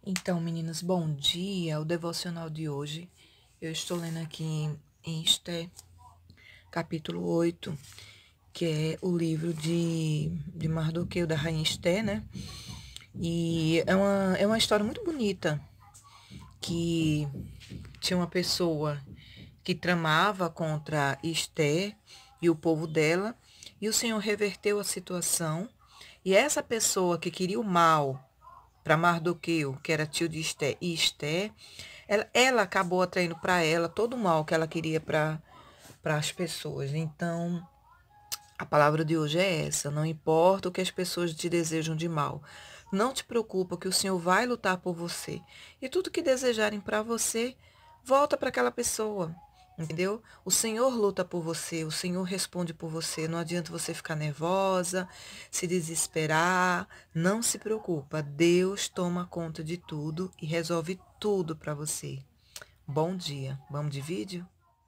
Então, meninas, bom dia. O devocional de hoje, eu estou lendo aqui em Esté, capítulo 8, que é o livro de Mardoqueu, da rainha Esté, né? E é uma história muito bonita, que tinha uma pessoa que tramava contra Esté e o povo dela, e o Senhor reverteu a situação, e essa pessoa que queria o mal para Mardoqueu, que era tio de Esté, e Esté, ela acabou atraindo para ela todo o mal que ela queria para as pessoas. Então, a palavra de hoje é essa: não importa o que as pessoas te desejam de mal, não te preocupa que o Senhor vai lutar por você. E tudo que desejarem para você, volta para aquela pessoa. Entendeu? O Senhor luta por você, o Senhor responde por você. Não adianta você ficar nervosa, se desesperar. Não se preocupa. Deus toma conta de tudo e resolve tudo para você. Bom dia. Vamos de vídeo?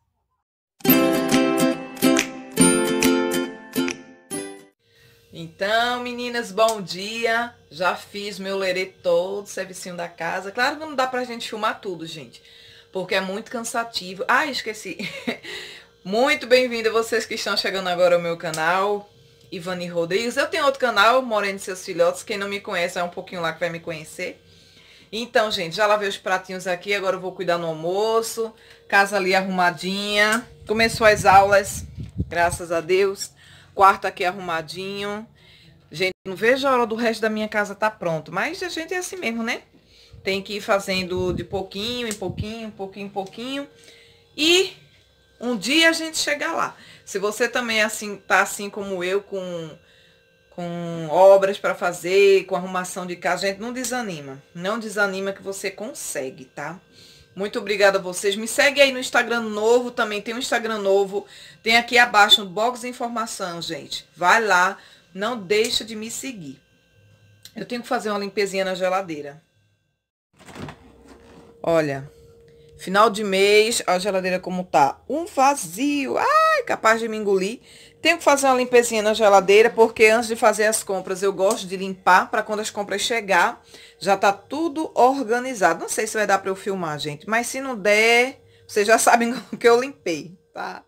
Então, meninas, bom dia. Já fiz meu lerê todo, servicinho da casa. Claro que não dá pra gente filmar tudo, gente, porque é muito cansativo. Ah, esqueci. Muito bem-vindo a vocês que estão chegando agora ao meu canal, Ivani Rodrigues. Eu tenho outro canal, Morena e Seus Filhotes. Quem não me conhece, é um pouquinho lá que vai me conhecer. Então, gente, já lavei os pratinhos aqui, agora eu vou cuidar no almoço. Casa ali arrumadinha. Começou as aulas, graças a Deus. Quarto aqui arrumadinho. Gente, não vejo a hora do resto da minha casa tá pronto, mas a gente é assim mesmo, né? Tem que ir fazendo de pouquinho em pouquinho, pouquinho em pouquinho. E um dia a gente chega lá. Se você também tá assim como eu, com obras para fazer, com arrumação de casa, gente, não desanima. Não desanima que você consegue, tá? Muito obrigada a vocês. Me segue aí no Instagram novo, também tem um Instagram novo. Tem aqui abaixo no box de informação, gente. Vai lá, não deixa de me seguir. Eu tenho que fazer uma limpezinha na geladeira. Olha, final de mês, a geladeira como tá, um vazio, ai, capaz de me engolir. Tenho que fazer uma limpezinha na geladeira, porque antes de fazer as compras, eu gosto de limpar, para quando as compras chegar, já tá tudo organizado. Não sei se vai dar para eu filmar, gente, mas se não der, vocês já sabem o que eu limpei, tá?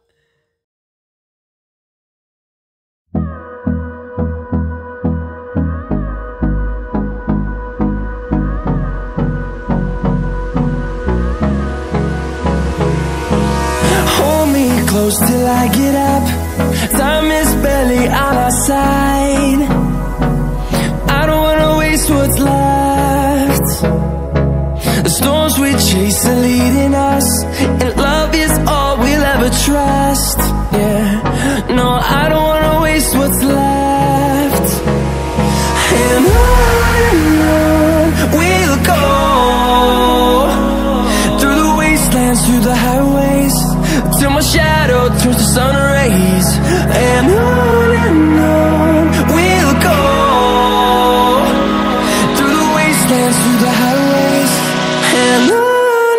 Close till I get up. Time is barely on our side. I don't wanna waste what's left. The storms we chase are leading us, and love is all we'll ever trust. Yeah, no, I don't wanna waste what's left. And on we'll go, through the wastelands, through the highways, till my shadow turns to sun rays. And on we'll go, through the wastelands, through the highways. And on we'll go.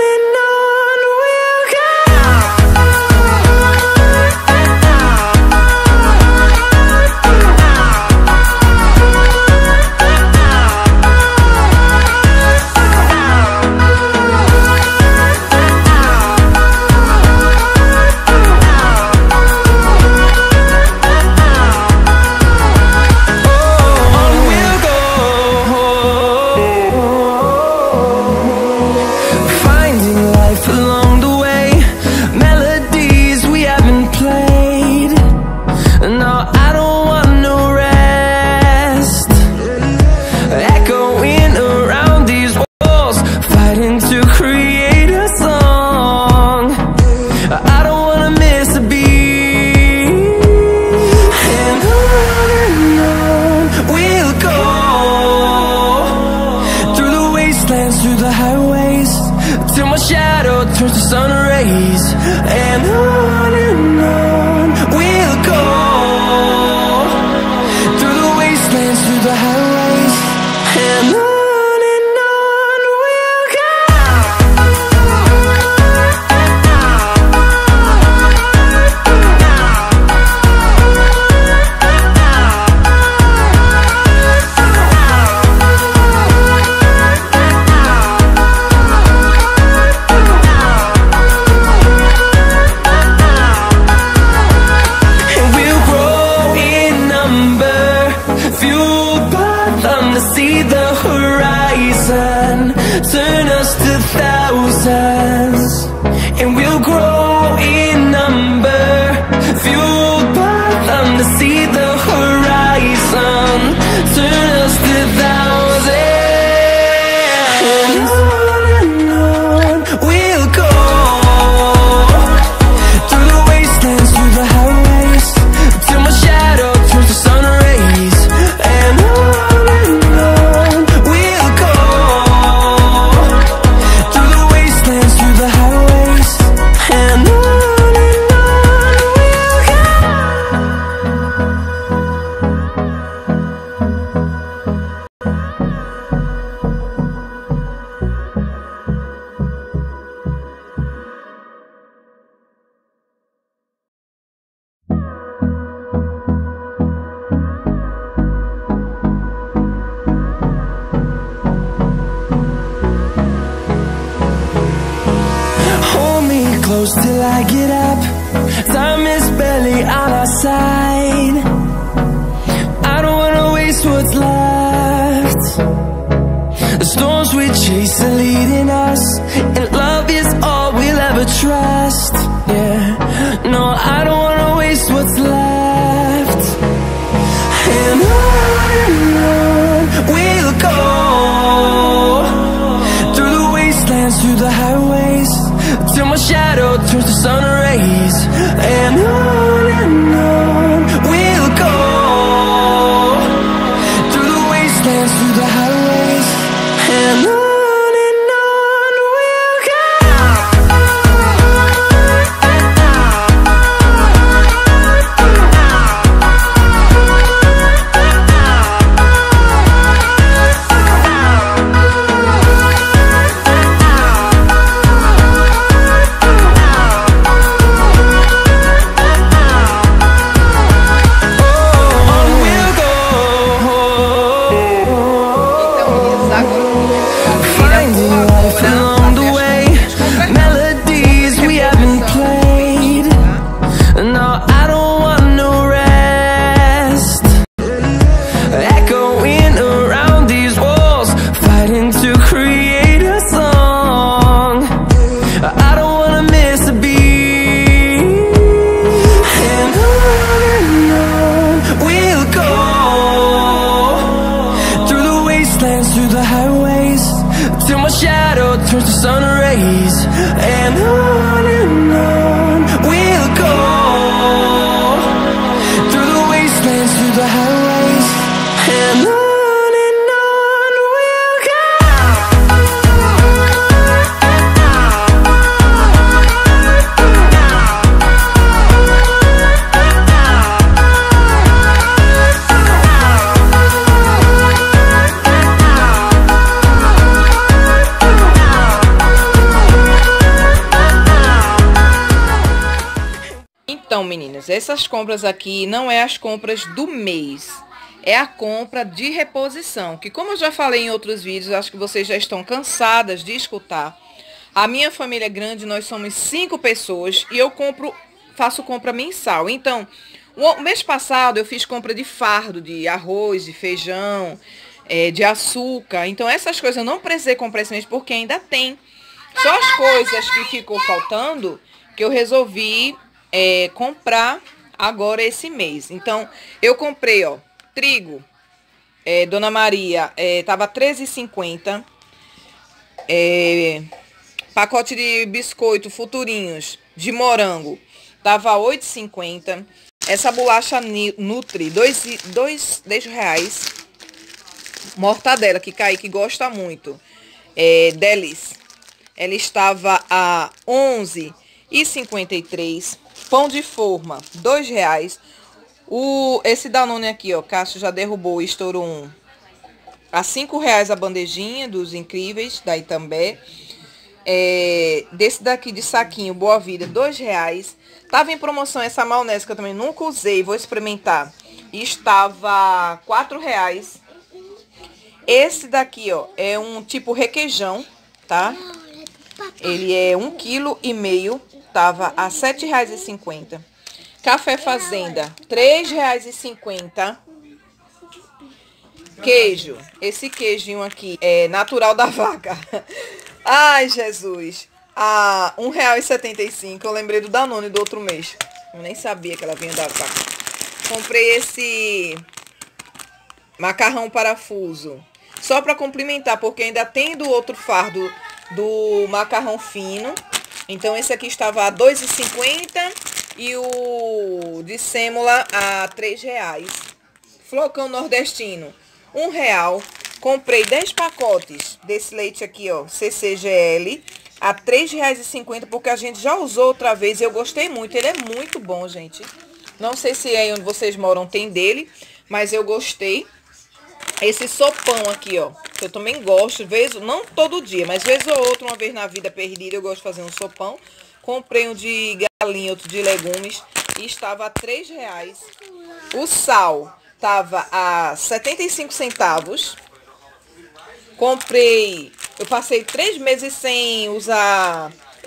Through the highways, till my shadow turns to sun rays. And on we'll go, through the wastelands, through the highways. And on we'll go. close till I get up. Time is barely on our side. I don't wanna waste what's left. The storms we chase are leading us, and love is all we'll ever trust. Yeah, no, I don't wanna waste what's left. And on we'll go, through the wastelands, through the highways, till my shadow turns to sun rays. And on we'll go, through the wastelands, through the highways, and on we'll go. Through the highways, till my shadow turns to sun rays. And on we'll go, through the wastelands, through the highways, and on we'll go. Então, meninas, essas compras aqui não é as compras do mês, é a compra de reposição, que como eu já falei em outros vídeos, acho que vocês já estão cansadas de escutar. A minha família é grande, nós somos 5 pessoas e eu faço compra mensal. Então, o mês passado eu fiz compra de fardo, de arroz, de feijão, de açúcar. Então, essas coisas eu não precisei comprar esse mês porque ainda tem. Só as coisas que ficou faltando que eu resolvi comprar agora esse mês. Então, eu comprei, ó, trigo, Dona Maria, tava R$13,50. Pacote de biscoito Futurinhos de morango, tava R$8,50. Essa bolacha Nutri, R$2. Mortadela, que Kaique gosta muito, Delis, ela estava a R$11,53. Pão de forma, R$2. Esse Danone aqui, ó, Cássio já derrubou e estourou um. A R$5 a bandejinha dos Incríveis, da Itambé. Desse daqui de saquinho, Boa Vida, R$2. Tava em promoção essa maionese que eu também nunca usei, vou experimentar. E estava R$4. Esse daqui, ó, é um tipo requeijão, tá? Ele é 1,5 kg. Tava a R$7,50. Café Fazenda, R$3,50. Queijo, esse queijinho aqui é natural da vaca. Ai, Jesus. A R$1,75. Eu lembrei do Danone do outro mês. Eu nem sabia que ela vinha da vaca. Comprei esse macarrão parafuso. Só para complementar, porque ainda tem do outro fardo do macarrão fino. Então, esse aqui estava a R$2,50 e o de sêmola a R$3. Flocão nordestino, R$1. Comprei 10 pacotes desse leite aqui, ó, CCGL, a R$3,50, porque a gente já usou outra vez e eu gostei muito. Ele é muito bom, gente. Não sei se aí onde vocês moram tem dele, mas eu gostei. Esse sopão aqui, ó, que eu também gosto, não todo dia, mas vez ou outra, uma vez na vida perdida, eu gosto de fazer um sopão. Comprei um de galinha, outro de legumes, e estava a R$3. O sal estava a 75 centavos. Comprei, eu passei 3 meses sem usar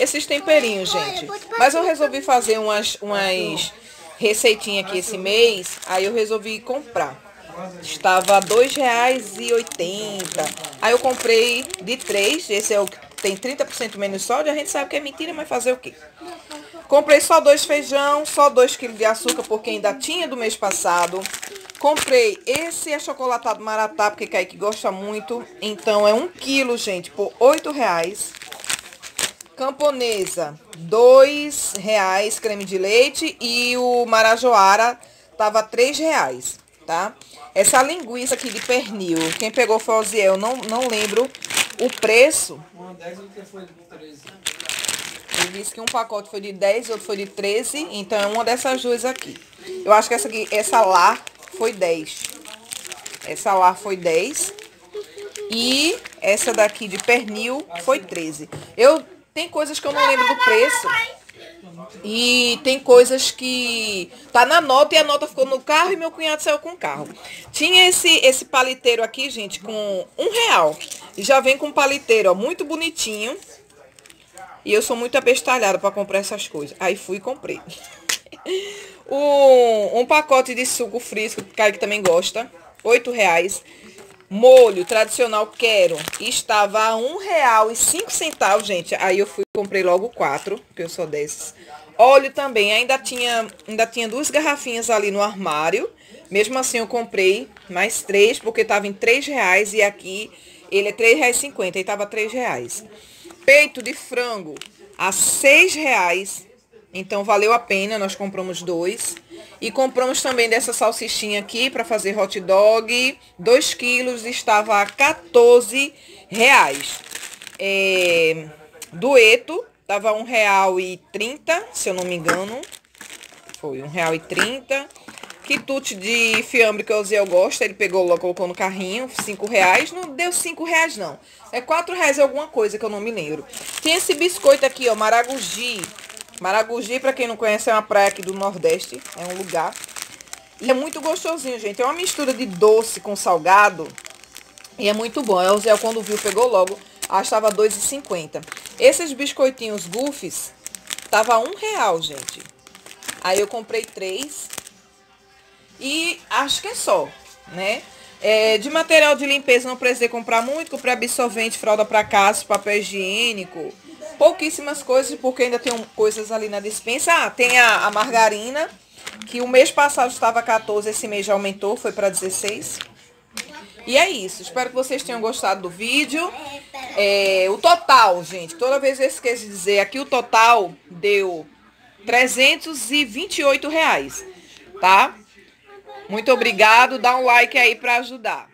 esses temperinhos, gente. Mas eu resolvi fazer umas receitinhas aqui esse mês, aí eu resolvi comprar. Estava R$ 2,80. Aí eu comprei de 3, esse é o que tem 30% menos sódio. A gente sabe que é mentira, mas fazer o quê? Comprei só 2 feijão, só 2 kg de açúcar, porque ainda tinha do mês passado. Comprei esse achocolatado Maratá, porque Kaique gosta muito. Então é 1 kg, gente, por R$ 8,00. Camponesa, R$ 2,00, creme de leite. E o Marajoara tava R$ 3,00, tá? Essa linguiça aqui de pernil, quem pegou foi o Oziel, não lembro o preço. Uma 10 e outra foi de 13. Ele disse que um pacote foi de 10 e outro foi de 13, então é uma dessas duas aqui. Eu acho que essa lá foi 10. Essa lá foi 10. E essa daqui de pernil foi 13. Tem coisas que eu não lembro do preço. E tem coisas que tá na nota e a nota ficou no carro e meu cunhado saiu com o carro. Tinha esse paliteiro aqui, gente, com R$ 1,00. E já vem com um paliteiro, ó, muito bonitinho. E eu sou muito abestalhada para comprar essas coisas. Aí fui e comprei. Um pacote de suco fresco, que o Kaique também gosta. R$ 8,00. Molho tradicional quero. Estava a R$ 1,05, gente. Aí eu fui e comprei logo 4, porque eu sou desses. Óleo também. Ainda tinha 2 garrafinhas ali no armário. Mesmo assim eu comprei mais 3, porque estava em R$ 3,00. E aqui ele é R$ 3,50 e estava R$ 3,00. Peito de frango a R$ 6,00. Então valeu a pena, nós compramos 2. E compramos também dessa salsichinha aqui para fazer hot dog. 2 quilos, estava a R$ 14,00. Dueto, estava R$ 1,30, se eu não me engano. Foi R$ 1,30. Quitute de fiambre que o Zé gosta, ele pegou logo, colocou no carrinho, R$ 5,00. Não deu R$ 5,00 não. É R$ 4,00 alguma coisa que eu não me lembro. Tem esse biscoito aqui, ó, Maragogi. Maragogi, pra quem não conhece, é uma praia aqui do Nordeste. É um lugar. E é muito gostosinho, gente. É uma mistura de doce com salgado. E é muito bom. O Zé, quando viu, pegou logo. Achava R$ 2,50. Esses biscoitinhos Gufes, tava R$ 1,00, gente. Aí eu comprei 3. E acho que é só, né? De material de limpeza não precisei comprar muito. Comprei absorvente, fralda para casa, papel higiênico. Pouquíssimas coisas, porque ainda tem coisas ali na despensa. Ah, tem a margarina, que o mês passado estava 14, esse mês já aumentou, foi para 16. E é isso, espero que vocês tenham gostado do vídeo. O total, gente, toda vez eu esqueço de dizer, aqui o total deu R$ 328, tá? Muito obrigado, dá um like aí para ajudar.